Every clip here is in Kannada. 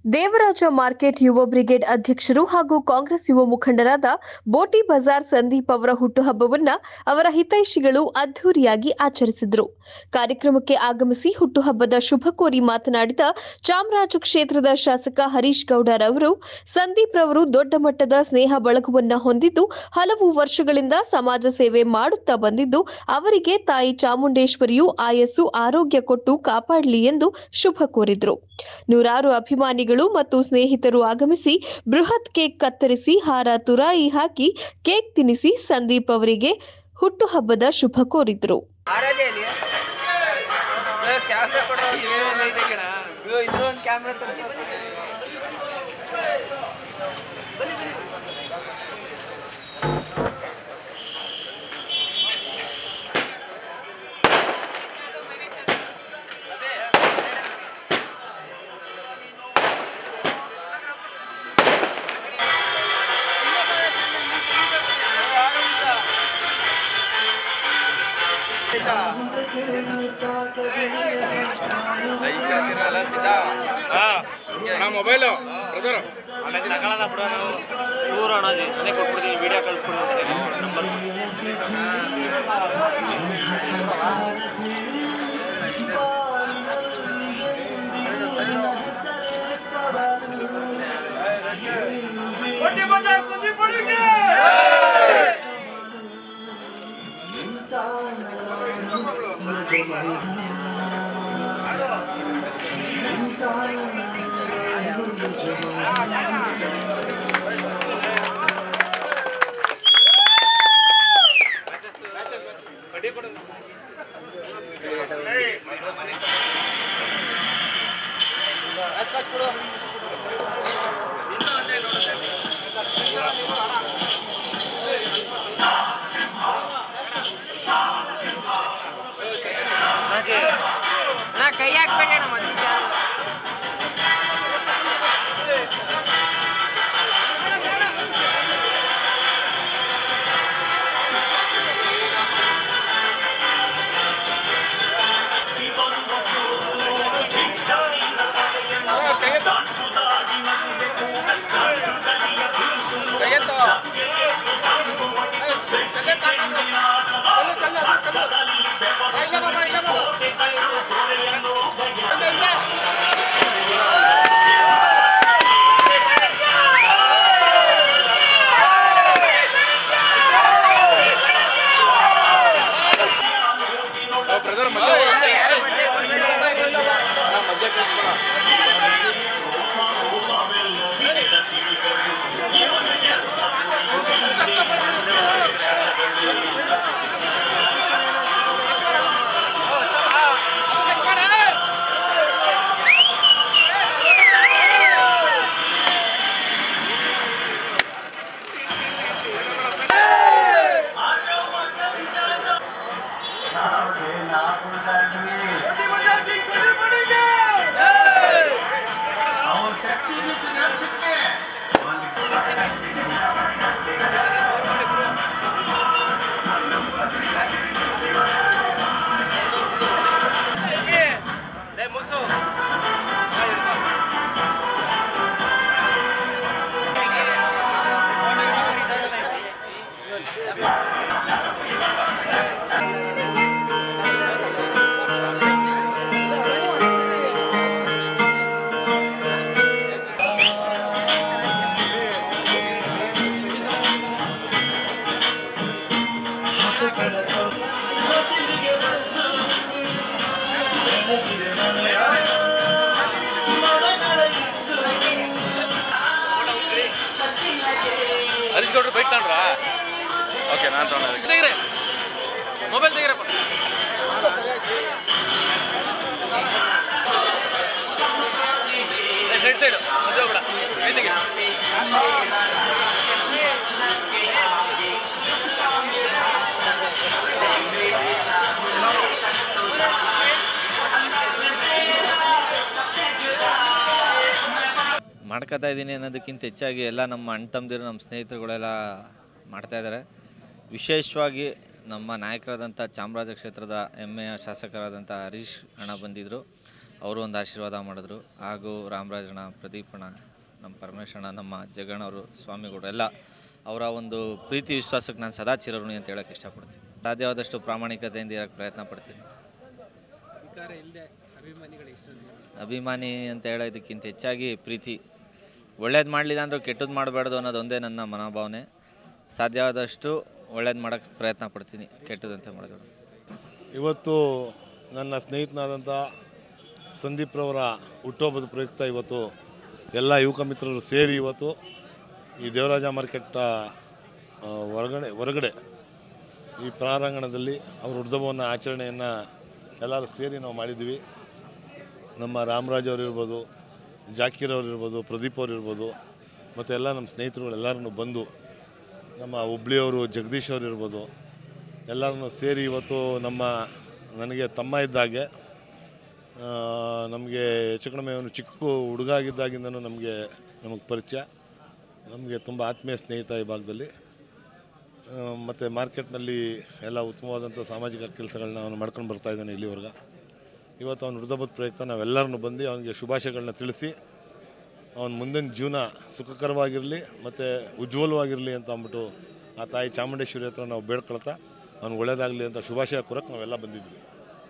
ದೇವರಾಜ ಮಾರ್ಕೆಟ್ ಯುವ ಬ್ರಿಗೇಡ್ ಅಧ್ಯಕ್ಷರು ಹಾಗೂ ಕಾಂಗ್ರೆಸ್ ಯುವ ಮುಖಂಡರಾದ ಬೋಟಿ ಬಜಾರ್ ಸಂದೀಪ್ ಅವರ ಹುಟ್ಟುಹಬ್ಬವನ್ನ ಅವರ ಹಿತೈಷಿಗಳು ಅದ್ದೂರಿಯಾಗಿ ಆಚರಿಸಿದರು. ಕಾರ್ಯಕ್ರಮಕ್ಕೆ ಆಗಮಿಸಿ ಹುಟ್ಟುಹಬ್ಬದ ಶುಭ ಕೋರಿ ಮಾತನಾಡಿದ ಚಾಮರಾಜ ಕ್ಷೇತ್ರದ ಶಾಸಕ ಹರೀಶ್ ಗೌಡರವರು, ಸಂದೀಪ್ ರವರು ದೊಡ್ಡ ಮಟ್ಟದ ಸ್ನೇಹ ಬಳಗವನ್ನ ಹೊಂದಿದ್ದು ಹಲವು ವರ್ಷಗಳಿಂದ ಸಮಾಜ ಸೇವೆ ಮಾಡುತ್ತಾ ಬಂದಿದ್ದು ಅವರಿಗೆ ತಾಯಿ ಚಾಮುಂಡೇಶ್ವರಿಯು ಆಯಸ್ಸು ಆರೋಗ್ಯ ಕೊಟ್ಟು ಕಾಪಾಡಲಿ ಎಂದು ಶುಭ ಕೋರಿದರು. ನೂರಾರು ಅಭಿಮಾನಿಗಳು ಮತ್ತು ಸ್ನೇಹಿತರು ಆಗಮಿಸಿ ಬೃಹತ್ ಕೇಕ್ ಕತ್ತರಿಸಿ ಹಾರ ತುರಾಯಿ ಹಾಕಿ ಕೇಕ್ ತಿನ್ನಿಸಿ ಸಂದೀಪ್ ಅವರಿಗೆ ಹುಟ್ಟುಹಬ್ಬದ ಶುಭ ಕೋರಿದರು. ಮೊಬೈಲ್ ಬ್ರದರ್ ಆಮೇಲೆ ತಗೊಳ್ಳೋದ ಬಿಡೋ ನಾವು ಚೂರು ಅಣ್ಣಾಜಿ ಮನೆ ಕೊಟ್ಬಿಡ್ತೀನಿ ವಿಡಿಯೋ ಕಳಿಸ್ಕೊಡ್ತೀನಿ ನಂಬರ್ ಕೈ ಹಾಕ್ಬೇಡ ಬ್ರದರ್ ಮಧ್ಯ ಕಳಿಸ್ಕೊಳ ಹರೀಶ್ ಗೌಡ್ರು ಬೈಕ್ ತಗೊಂಡ್ರಾ? ಓಕೆ, ನಾನು ತಗೊಂಡೆ. ತೆಗಿರಿ ಮೊಬೈಲ್ ತೆಗಿರಪ್ಪ. ಸೈಡ್ ಸೈಡು ಮದುವೆ ಬೇಡ, ಕೈ ತೆಗಿ. ಮಾಡ್ಕೋತಾ ಇದ್ದೀನಿ ಅನ್ನೋದಕ್ಕಿಂತ ಹೆಚ್ಚಾಗಿ ಎಲ್ಲ ನಮ್ಮ ಅಣ್ಣ ತಮ್ಮದಿರು, ನಮ್ಮ ಸ್ನೇಹಿತರುಗಳೆಲ್ಲ ಮಾಡ್ತಾಯಿದ್ದಾರೆ. ವಿಶೇಷವಾಗಿ ನಮ್ಮ ನಾಯಕರಾದಂಥ ಚಾಮರಾಜ ಕ್ಷೇತ್ರದ ಹೆಮ್ಮೆಯ ಶಾಸಕರಾದಂಥ ಹರೀಶ್ ಅಣ್ಣ ಬಂದಿದ್ದರು. ಅವರು ಒಂದು ಆಶೀರ್ವಾದ ಮಾಡಿದ್ರು. ಹಾಗೂ ರಾಮರಾಜಣ್ಣ, ಪ್ರದೀಪಣ್ಣ, ನಮ್ಮ ಪರಮೇಶಣ್ಣ, ನಮ್ಮ ಜಗಣ್ಣವರು, ಸ್ವಾಮಿಗೌಡರು ಎಲ್ಲ ಅವರ ಒಂದು ಪ್ರೀತಿ ವಿಶ್ವಾಸಕ್ಕೆ ನಾನು ಸದಾ ಚಿರಋಣಿ ಅಂತ ಹೇಳೋಕ್ಕೆ ಇಷ್ಟಪಡ್ತೀನಿ. ಸಾಧ್ಯವಾದಷ್ಟು ಪ್ರಾಮಾಣಿಕತೆಯಿಂದ ಇರೋಕ್ಕೆ ಪ್ರಯತ್ನ ಪಡ್ತೀನಿ. ಅಭಿಮಾನಿ ಅಂತ ಹೇಳೋದಕ್ಕಿಂತ ಹೆಚ್ಚಾಗಿ ಪ್ರೀತಿ. ಒಳ್ಳೇದು ಮಾಡಲಿಲ್ಲ ಅಂದರೂ ಕೆಟ್ಟದ್ದು ಮಾಡಬಾರ್ದು ಅನ್ನೋದೊಂದೇ ನನ್ನ ಮನೋಭಾವನೆ. ಸಾಧ್ಯವಾದಷ್ಟು ಒಳ್ಳೇದು ಮಾಡೋಕ್ಕೆ ಪ್ರಯತ್ನ ಪಡ್ತೀನಿ, ಕೆಟ್ಟದಂತೆ ಮಾಡೋದು. ಇವತ್ತು ನನ್ನ ಸ್ನೇಹಿತನಾದಂಥ ಸಂದೀಪ್ರವರ ಹುಟ್ಟುಹಬ್ಬದ ಪ್ರಯುಕ್ತ ಇವತ್ತು ಎಲ್ಲ ಯುವಕ ಮಿತ್ರರು ಸೇರಿ ಇವತ್ತು ಈ ದೇವರಾಜ ಮಾರ್ಕೆಟ್ ಹೊರಗಡೆ ಈ ಪ್ರಾರಂಗಣದಲ್ಲಿ ಅವ್ರ ಹುಟ್ಟುಹಬ್ಬವನ್ನು ಆಚರಣೆಯನ್ನು ಎಲ್ಲರೂ ಸೇರಿ ನಾವು ಮಾಡಿದ್ವಿ. ನಮ್ಮ ರಾಮರಾಜ್ ಅವರು ಇರ್ಬೋದು, ಜಾಕೀರ್ ಅವರು ಇರ್ಬೋದು, ಪ್ರದೀಪ್ ಅವರು ಇರ್ಬೋದು, ಮತ್ತು ಎಲ್ಲ ನಮ್ಮ ಸ್ನೇಹಿತರುಗಳು ಎಲ್ಲರೂ ಬಂದು, ನಮ್ಮ ಹುಬ್ಳಿಯವರು ಜಗದೀಶ್ ಅವರು ಇರ್ಬೋದು, ಎಲ್ಲರೂ ಸೇರಿ ಇವತ್ತು ನನಗೆ ತಮ್ಮ ಇದ್ದಾಗೆ, ನಮಗೆ ಹೆಚ್ಚು ಕಡಿಮೆ ಅವನು ಚಿಕ್ಕ ಹುಡುಗ ಆಗಿದ್ದಾಗಿಂದನೂ ನಮಗೆ ಪರಿಚಯ, ನಮಗೆ ತುಂಬ ಆತ್ಮೀಯ ಸ್ನೇಹಿತ ಈ ಭಾಗದಲ್ಲಿ. ಮತ್ತು ಮಾರ್ಕೆಟ್ನಲ್ಲಿ ಎಲ್ಲ ಉತ್ತಮವಾದಂಥ ಸಾಮಾಜಿಕ ಕೆಲಸಗಳನ್ನ ಅವನು ಮಾಡ್ಕೊಂಡು ಬರ್ತಾಯಿದ್ದಾನೆ ಇಲ್ಲಿವರೆಗೆ. ಇವತ್ತು ಅವನು ಹುಟ್ಟುಹಬ್ಬದ ಪ್ರಯುಕ್ತ ನಾವೆಲ್ಲರೂ ಬಂದು ಅವನಿಗೆ ಶುಭಾಶಯಗಳನ್ನ ತಿಳಿಸಿ ಅವನ ಮುಂದಿನ ಜೀವನ ಸುಖಕರವಾಗಿರಲಿ ಮತ್ತು ಉಜ್ವಲವಾಗಿರಲಿ ಅಂತ ಅಂದ್ಬಿಟ್ಟು ಆ ತಾಯಿ ಚಾಮುಂಡೇಶ್ವರಿ ಹತ್ರ ನಾವು ಬೇಡ್ಕೊಳ್ತಾ ಅವ್ನಿಗೆ ಒಳ್ಳೇದಾಗಲಿ ಅಂತ ಶುಭಾಶಯ ಕೊರಕ್ಕೆ ನಾವೆಲ್ಲ ಬಂದಿದ್ವಿ.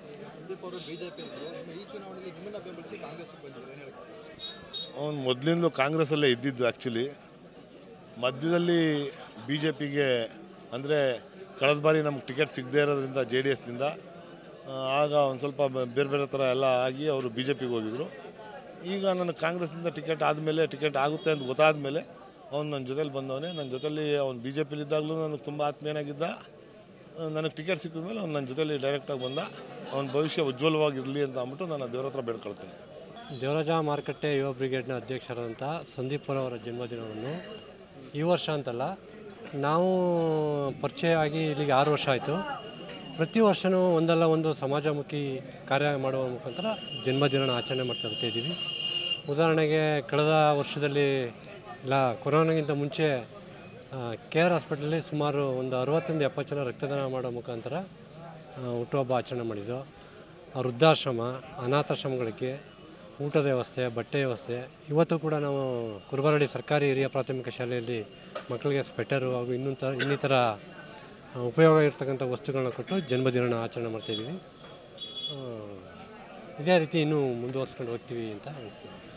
ಅವನು ಮೊದಲಿಂದಲೂ ಕಾಂಗ್ರೆಸ್ಸಲ್ಲೇ ಇದ್ದಿದ್ದು. ಆ್ಯಕ್ಚುಲಿ ಮಧ್ಯದಲ್ಲಿ BJPಗೆ ಅಂದರೆ ಕಳೆದ ಬಾರಿ ನಮ್ಗೆ ಟಿಕೆಟ್ ಸಿಗದೇ ಇರೋದ್ರಿಂದ JDSನಿಂದ ಆಗ ಒಂದು ಸ್ವಲ್ಪ ಬೇರೆ ಥರ ಎಲ್ಲ ಆಗಿ ಅವರು BJPಗೆ ಹೋಗಿದ್ರು. ಈಗ ನನಗೆ ಕಾಂಗ್ರೆಸ್ನಿಂದ ಟಿಕೆಟ್ ಆದಮೇಲೆ, ಟಿಕೆಟ್ ಆಗುತ್ತೆ ಅಂತ ಗೊತ್ತಾದ ಮೇಲೆ ಅವ್ನು ನನ್ನ ಜೊತೆಲಿ ಬಂದವನೇ. ನನ್ನ ಜೊತೆಲಿ ಅವ್ನು BJPಲಿದ್ದಾಗಲೂ ನನಗೆ ತುಂಬ ಆತ್ಮೀಯನಾಗಿದ್ದ. ನನಗೆ ಟಿಕೆಟ್ ಸಿಕ್ಕಿದ್ಮೇಲೆ ಅವ್ನು ನನ್ನ ಜೊತೆಲಿ ಡೈರೆಕ್ಟಾಗಿ ಬಂದ. ಅವನ ಭವಿಷ್ಯ ಉಜ್ವಲವಾಗಿರಲಿ ಅಂತ ಅಂದ್ಬಿಟ್ಟು ನಾನು ದೇವ್ರ ಹತ್ರ ಬೇಡ್ಕೊಳ್ತೀನಿ. ದೇವರಾಜ ಮಾರುಕಟ್ಟೆ ಯುವ ಬ್ರಿಗೇಡ್ನ ಅಧ್ಯಕ್ಷರಾದಂಥ ಸಂದೀಪ್ರವರ ಜನ್ಮದಿನವನ್ನು ಈ ವರ್ಷ ಅಂತಲ್ಲ, ನಾವು ಪರಿಚಯ ಆಗಿ ಇಲ್ಲಿಗೆ 6 ವರ್ಷ ಆಯಿತು. ಪ್ರತಿ ವರ್ಷವೂ ಒಂದಲ್ಲ ಒಂದು ಸಮಾಜಮುಖಿ ಕಾರ್ಯ ಮಾಡುವ ಮುಖಾಂತರ ಜನ್ಮದಿನ ಆಚರಣೆ ಮಾಡ್ತಾ ಬರ್ತಾಯಿದ್ದೀವಿ. ಉದಾಹರಣೆಗೆ ಕಳೆದ ವರ್ಷದಲ್ಲಿ ಕೊರೋನಾಗಿಂತ ಮುಂಚೆ KR ಹಾಸ್ಪಿಟಲಲ್ಲಿ ಸುಮಾರು ಒಂದು 60-70 ಜನ ರಕ್ತದಾನ ಮಾಡೋ ಮುಖಾಂತರ ಹುಟ್ಟುಹಬ್ಬ ಆಚರಣೆ ಮಾಡಿದ್ದು. ವೃದ್ಧಾಶ್ರಮ, ಅನಾಥಾಶ್ರಮಗಳಿಗೆ ಊಟದ ವ್ಯವಸ್ಥೆ, ಬಟ್ಟೆ ವ್ಯವಸ್ಥೆ. ಇವತ್ತು ಕೂಡ ನಾವು ಕುರುಬರಳ್ಳಿ ಸರ್ಕಾರಿ ಹಿರಿಯ ಪ್ರಾಥಮಿಕ ಶಾಲೆಯಲ್ಲಿ ಮಕ್ಕಳಿಗೆ ಸ್ವೆಟರು ಹಾಗೂ ಇನ್ನಿತರ ಉಪಯೋಗ ಇರ್ತಕ್ಕಂಥ ವಸ್ತುಗಳನ್ನ ಕೊಟ್ಟು ಜನ್ಮದಿನ ಆಚರಣೆ ಮಾಡ್ತಾಯಿದ್ದೀವಿ. ಇದೇ ರೀತಿ ಇನ್ನೂ ಮುಂದುವರ್ಸ್ಕೊಂಡು ಹೋಗ್ತೀವಿ ಅಂತ ಹೇಳ್ತೀವಿ.